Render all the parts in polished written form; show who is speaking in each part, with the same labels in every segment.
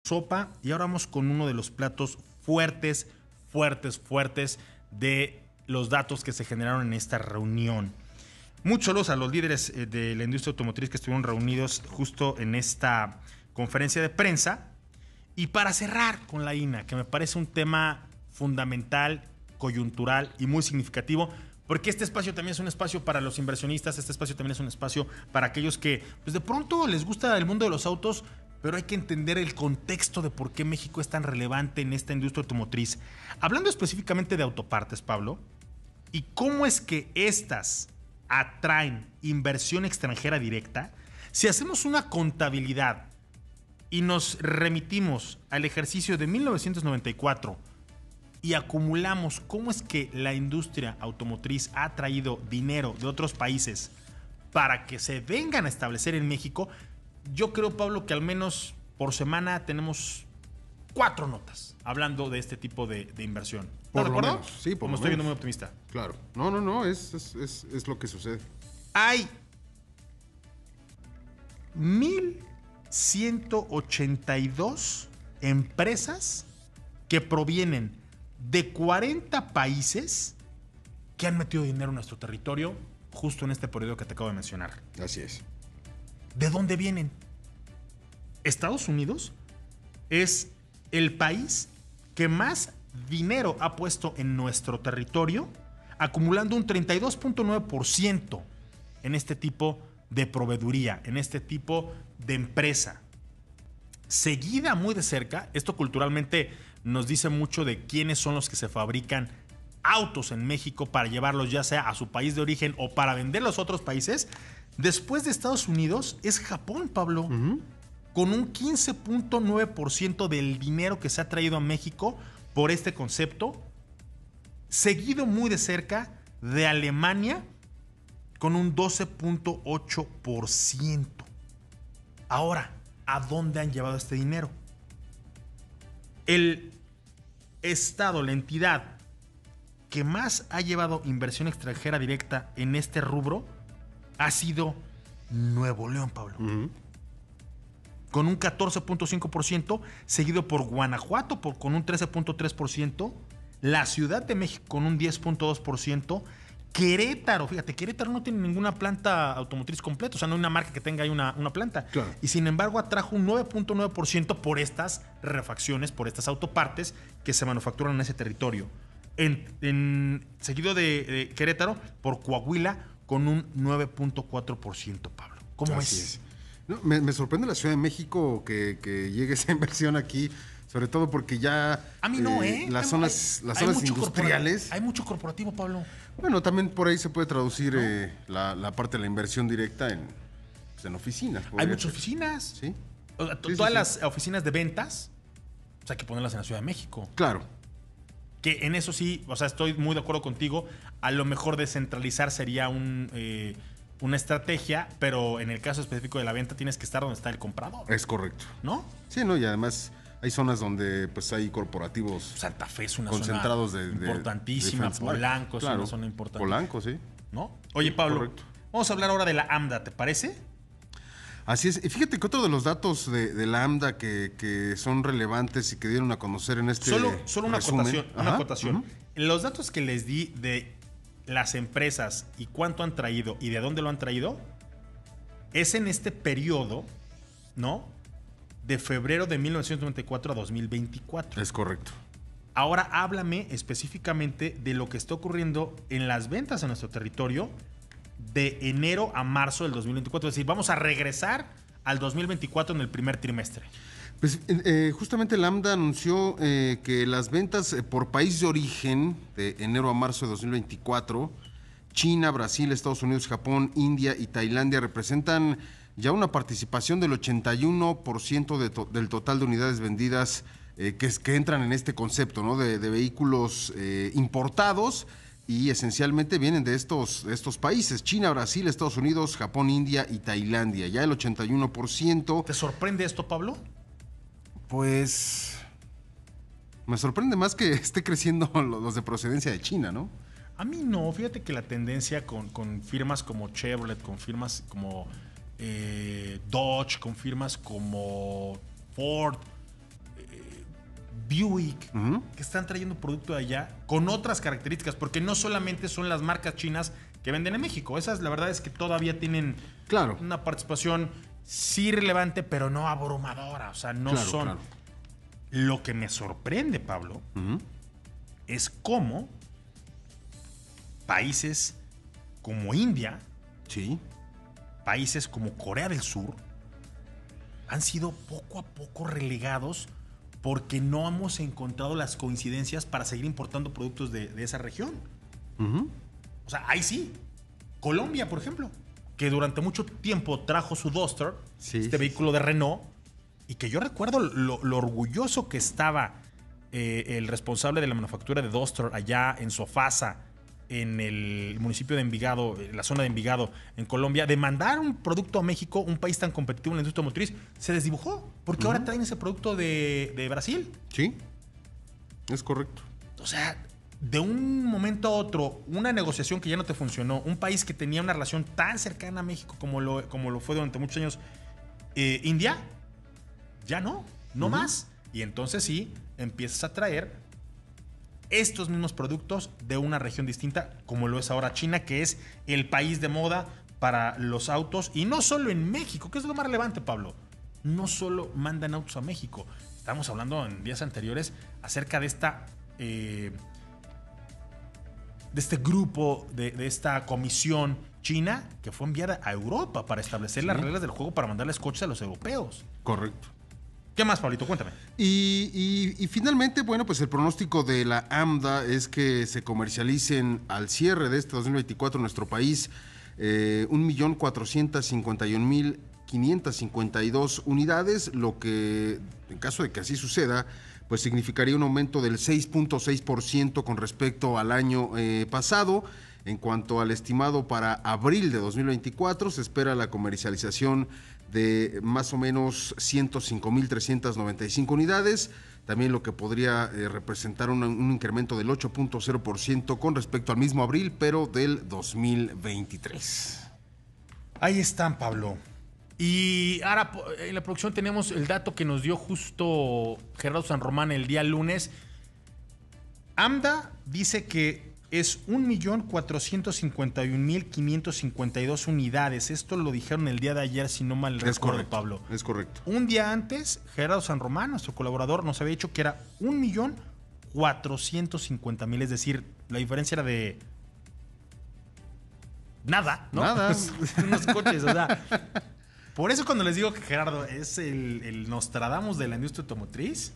Speaker 1: sopa y ahora vamos con uno de los platos fuertes de los datos que se generaron en esta reunión. Muchos saludos a los líderes de la industria automotriz que estuvieron reunidos justo en esta conferencia de prensa. Y para cerrar con la INA, que me parece un tema fundamental, coyuntural y muy significativo, porque este espacio también es un espacio para los inversionistas, este espacio también es un espacio para aquellos que pues de pronto les gusta el mundo de los autos, pero hay que entender el contexto de por qué México es tan relevante en esta industria automotriz. Hablando específicamente de autopartes, Pablo, y cómo es que estas atraen inversión extranjera directa, si hacemos una contabilidad y nos remitimos al ejercicio de 1994 y acumulamos cómo es que la industria automotriz ha traído dinero de otros países para que se vengan a establecer en México, yo creo, Pablo, que al menos por semana tenemos 4 notas hablando de este tipo de inversión.
Speaker 2: Por
Speaker 1: ¿Estás de
Speaker 2: lo
Speaker 1: acuerdo?
Speaker 2: menos, sí, por
Speaker 1: Como
Speaker 2: lo
Speaker 1: estoy viendo
Speaker 2: menos.
Speaker 1: muy optimista.
Speaker 2: Claro. No, es lo que sucede.
Speaker 1: Hay 1,182 empresas que provienen de 40 países que han metido dinero en nuestro territorio justo en este periodo que te acabo de mencionar.
Speaker 2: Así es.
Speaker 1: ¿De dónde vienen? Estados Unidos es el país que más dinero ha puesto en nuestro territorio, acumulando un 32.9% en este tipo de proveeduría, en este tipo de empresa. Seguida muy de cerca, esto culturalmente nos dice mucho de quiénes son los que se fabrican autos en México para llevarlos ya sea a su país de origen o para venderlos a otros países. Después de Estados Unidos es Japón, Pablo, con un 15.9% del dinero que se ha traído a México por este concepto, seguido muy de cerca de Alemania con un 12.8%. Ahora, ¿a dónde han llevado este dinero? El estado, la entidad que más ha llevado inversión extranjera directa en este rubro ha sido Nuevo León, Pablo. Con un 14.5%, seguido por Guanajuato con un 13.3%, la Ciudad de México con un 10.2%, Querétaro, fíjate, Querétaro no tiene ninguna planta automotriz completa, o sea, no hay una marca que tenga ahí una planta.
Speaker 2: Claro.
Speaker 1: Y sin embargo atrajo un 9.9% por estas refacciones, por estas autopartes que se manufacturan en ese territorio. Seguido de Querétaro, por Coahuila, con un 9.4%, Pablo. ¿Cómo
Speaker 2: Así
Speaker 1: es?
Speaker 2: No, me sorprende la Ciudad de México que llegue esa inversión aquí, sobre todo porque ya
Speaker 1: A mí no,
Speaker 2: las zonas
Speaker 1: mucho
Speaker 2: industriales.
Speaker 1: Hay mucho corporativo, Pablo.
Speaker 2: Bueno, también por ahí se puede traducir la parte de la inversión directa en oficinas.
Speaker 1: Hay muchas oficinas.
Speaker 2: Sí.
Speaker 1: O sea,
Speaker 2: Sí,
Speaker 1: todas
Speaker 2: sí.
Speaker 1: las oficinas de ventas, hay que ponerlas en la Ciudad de México.
Speaker 2: Claro.
Speaker 1: Que en eso sí, o sea, estoy muy de acuerdo contigo. A lo mejor descentralizar sería una estrategia, pero en el caso específico de la venta tienes que estar donde está el comprador,
Speaker 2: Es correcto.
Speaker 1: ¿no?
Speaker 2: Sí, no, y además hay zonas donde pues hay corporativos
Speaker 1: Santa Fe es una
Speaker 2: concentrados
Speaker 1: zona
Speaker 2: de
Speaker 1: importantísima.
Speaker 2: defense market.
Speaker 1: Polanco es
Speaker 2: Claro.
Speaker 1: una zona importante.
Speaker 2: Polanco, sí.
Speaker 1: ¿No? Oye, Pablo,
Speaker 2: correcto.
Speaker 1: vamos a hablar ahora de la AMDA, ¿te parece?
Speaker 2: Así es. Y fíjate que otro de los datos de la AMDA que son relevantes y que dieron a conocer en este
Speaker 1: Solo una
Speaker 2: resumen.
Speaker 1: acotación. Una
Speaker 2: Ajá,
Speaker 1: acotación.
Speaker 2: ujú.
Speaker 1: Los datos que les di de las empresas y cuánto han traído y de dónde lo han traído es en este periodo, ¿no? De febrero de 1994 a 2024.
Speaker 2: Es correcto.
Speaker 1: Ahora háblame específicamente de lo que está ocurriendo en las ventas en nuestro territorio de enero a marzo del 2024. Es decir, vamos a regresar al 2024 en el primer trimestre.
Speaker 2: Pues justamente la AMDA anunció que las ventas por país de origen de enero a marzo de 2024, China, Brasil, Estados Unidos, Japón, India y Tailandia representan ya una participación del 81% del total de unidades vendidas que entran en este concepto, ¿no? de vehículos importados, y esencialmente vienen de estos países: China, Brasil, Estados Unidos, Japón, India y Tailandia. Ya el 81%.
Speaker 1: ¿Te sorprende esto, Pablo?
Speaker 2: Pues me sorprende más que esté creciendo los de procedencia de China, ¿no?
Speaker 1: A mí no. Fíjate que la tendencia con firmas como Chevrolet, con firmas como Dodge, con firmas como Ford, Buick, que están trayendo producto de allá con otras características, porque no solamente son las marcas chinas que venden en México. Esas, la verdad es que todavía tienen una participación sí relevante, pero no abrumadora. O sea, no son. Claro. Lo que me sorprende, Pablo, es cómo países como India, países como Corea del Sur, han sido poco a poco relegados porque no hemos encontrado las coincidencias para seguir importando productos de esa región. O sea, ahí sí. Colombia, por ejemplo, que durante mucho tiempo trajo su Duster, vehículo de Renault, y que yo recuerdo lo orgulloso que estaba el responsable de la manufactura de Duster allá en Sofasa, en el municipio de Envigado, en la zona de Envigado, en Colombia, de mandar un producto a México, un país tan competitivo en la industria automotriz, se desdibujó, porque ahora traen ese producto de Brasil.
Speaker 2: Sí, es correcto.
Speaker 1: O sea, de un momento a otro, una negociación que ya no te funcionó, un país que tenía una relación tan cercana a México como lo fue durante muchos años, India, ya no más. Y entonces sí, empiezas a traer estos mismos productos de una región distinta, como lo es ahora China, que es el país de moda para los autos, y no solo en México, que es lo más relevante, Pablo. No solo mandan autos a México. Estamos hablando en días anteriores acerca de este grupo, de esta comisión china que fue enviada a Europa para establecer las reglas del juego para mandarles coches a los europeos.
Speaker 2: Correcto.
Speaker 1: ¿Qué más, Pablito? Cuéntame.
Speaker 2: Y finalmente, bueno, pues el pronóstico de la AMDA es que se comercialicen al cierre de este 2024 en nuestro país 1.451.552 unidades, lo que, en caso de que así suceda, pues significaría un aumento del 6.6% con respecto al año pasado. En cuanto al estimado para abril de 2024, se espera la comercialización de más o menos 105.395 unidades, también lo que podría representar un incremento del 8.0% con respecto al mismo abril, pero del 2023.
Speaker 1: Ahí están, Pablo. Y ahora en la producción tenemos el dato que nos dio justo Gerardo San Román el día lunes. AMDA dice que es 1.451.552 unidades. Esto lo dijeron el día de ayer, si no mal recuerdo, Pablo.
Speaker 2: Es correcto.
Speaker 1: Un día antes, Gerardo San Román, nuestro colaborador, nos había dicho que era 1.450.000. Es decir, la diferencia era de nada, ¿no?
Speaker 2: Nada.
Speaker 1: Unos coches, o sea. Por eso cuando les digo que Gerardo es el Nostradamus de la industria automotriz,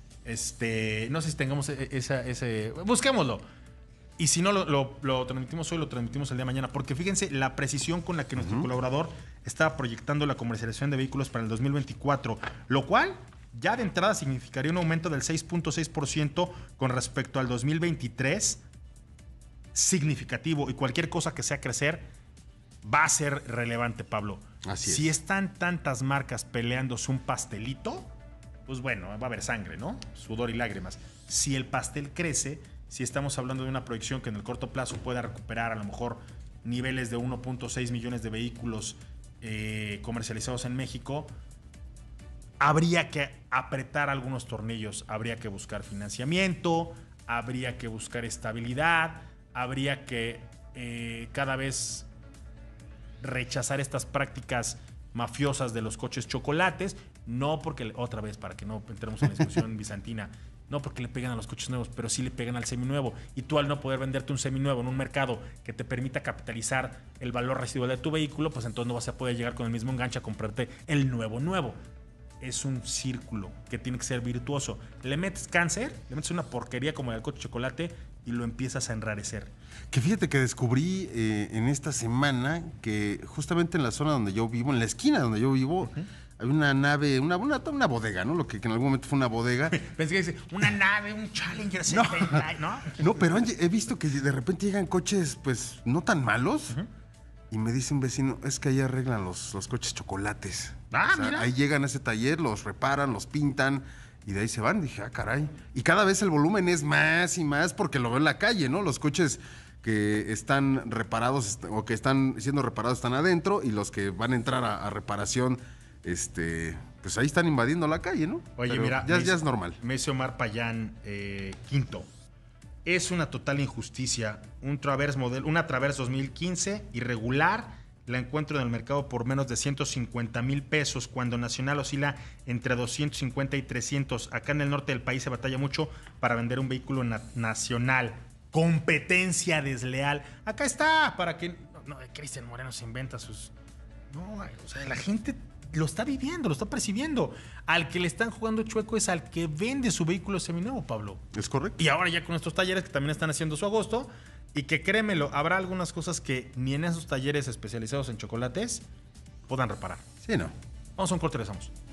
Speaker 1: no sé si tengamos ese... Busquémoslo. Y si no lo transmitimos hoy, lo transmitimos el día de mañana. Porque fíjense la precisión con la que nuestro colaborador estaba proyectando la comercialización de vehículos para el 2024. Lo cual ya de entrada significaría un aumento del 6.6% con respecto al 2023. Significativo. Y cualquier cosa que sea crecer va a ser relevante, Pablo.
Speaker 2: Así es.
Speaker 1: Si están tantas marcas peleándose un pastelito, pues bueno, va a haber sangre, ¿no? Sudor y lágrimas. Si el pastel crece... Si estamos hablando de una proyección que en el corto plazo pueda recuperar a lo mejor niveles de 1.6 millones de vehículos comercializados en México, habría que apretar algunos tornillos, habría que buscar financiamiento, habría que buscar estabilidad, habría que cada vez rechazar estas prácticas mafiosas de los coches chocolates, no porque, otra vez, para que no entremos en la discusión bizantina, no porque le pegan a los coches nuevos, pero sí le pegan al seminuevo. Y tú, al no poder venderte un seminuevo en un mercado que te permita capitalizar el valor residual de tu vehículo, pues entonces no vas a poder llegar con el mismo enganche a comprarte el nuevo. Es un círculo que tiene que ser virtuoso. Le metes cáncer, le metes una porquería como el coche chocolate y lo empiezas a enrarecer.
Speaker 2: Que fíjate que descubrí en esta semana que justamente en la zona donde yo vivo, en la esquina donde yo vivo, hay una nave, una bodega, ¿no? Lo que en algún momento fue una bodega.
Speaker 1: Pensé que dice, una nave, un Challenger 70, ¿no?
Speaker 2: No, pero he visto que de repente llegan coches, pues, no tan malos. Y me dice un vecino, es que ahí arreglan los coches chocolates. O sea,
Speaker 1: mira.
Speaker 2: Ahí llegan a ese taller, los reparan, los pintan y de ahí se van. Dije, caray. Y cada vez el volumen es más y más porque lo veo en la calle, ¿no? Los coches que están reparados o que están siendo reparados están adentro y los que van a entrar a reparación, pues ahí están invadiendo la calle, ¿no?
Speaker 1: Oye,
Speaker 2: pero
Speaker 1: mira,
Speaker 2: ya es normal.
Speaker 1: Me dice Omar Payán, quinto. Es una total injusticia. Una Traverse 2015 irregular. La encuentro en el mercado por menos de 150,000 pesos, cuando nacional oscila entre 250 y 300. Acá en el norte del país se batalla mucho para vender un vehículo nacional. Competencia desleal. Acá está, para que... No, Cristian Moreno se inventa sus... No, o sea, la gente lo está viviendo, lo está percibiendo. Al que le están jugando chueco es al que vende su vehículo seminuevo, Pablo.
Speaker 2: Es correcto.
Speaker 1: Y ahora ya con estos talleres que también están haciendo su agosto, y que créemelo, habrá algunas cosas que ni en esos talleres especializados en chocolates puedan reparar.
Speaker 2: Sí, no.
Speaker 1: Vamos a un corte, regresamos.